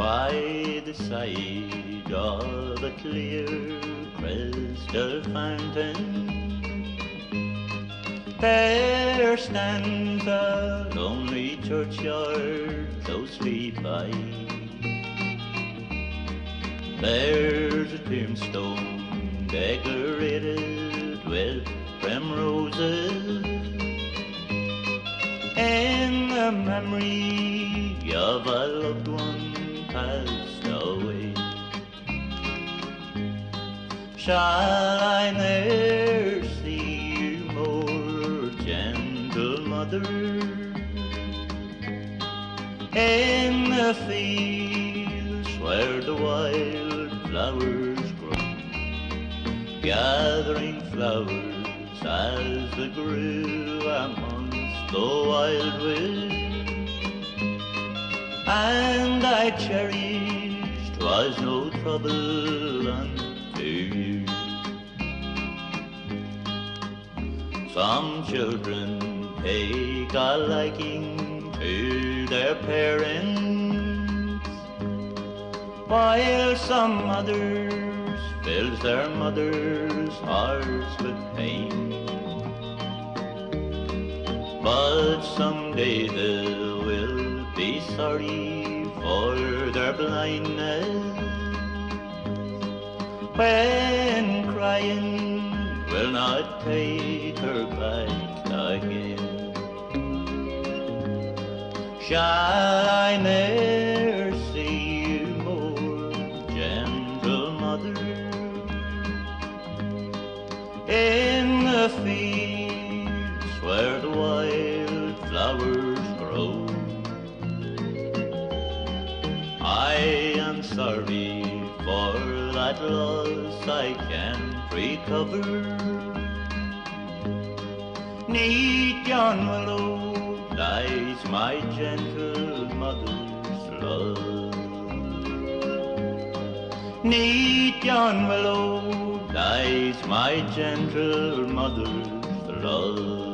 by the side of a clear crystal fountain. There stands a lonely churchyard closely by. There's a tombstone decorated with primroses in the memory of a loved one passed away. Shall I ne'er see you more, gentle mother, in the fields where the wild flowers grow, gathering flowers as they grew amongst the wildwood, and I cherished 'twas no trouble unto you. Some children take a liking to their parents, while some others fills their mothers' hearts with pain. But someday they will be sorry for their blindness, when crying will not take her back again. Shall I ne'er see you more, gentle mother, in the fields where the wild flowers grow? I am sorry for that loss I can't recover. 'Neath yon willow lies my gentle mother's love. 'Neath yon willow lies my gentle mother's love.